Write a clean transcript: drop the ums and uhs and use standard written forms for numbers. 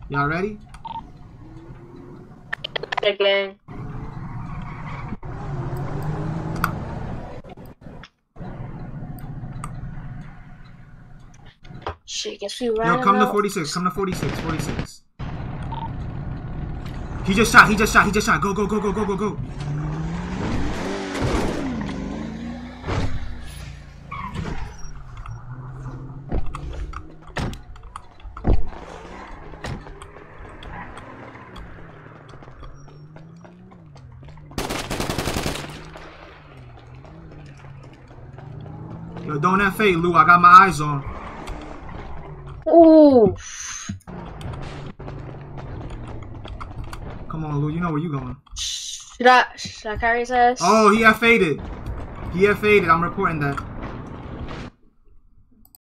Y'all ready? Again. Shit, guess we ran. Yo, come to 46. Come to 46. 46. He just shot. He just shot. He just shot. Go, go, go, go, go, go, go. Yo, don't that fade, Lou. I got my eyes on. Ooh. Come on, Lou. You know where you going. Should I carry his ass? Oh, he had faded. He had faded. I'm reporting that.